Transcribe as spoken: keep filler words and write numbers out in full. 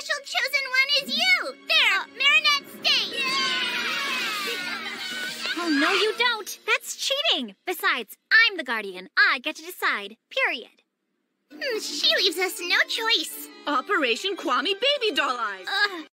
special chosen one is you! There, Marinette, stay! Oh, no you don't! That's cheating! Besides, I'm the guardian. I get to decide. Period. Hmm, she leaves us no choice. Operation Kwami Baby Doll Eyes. Uh,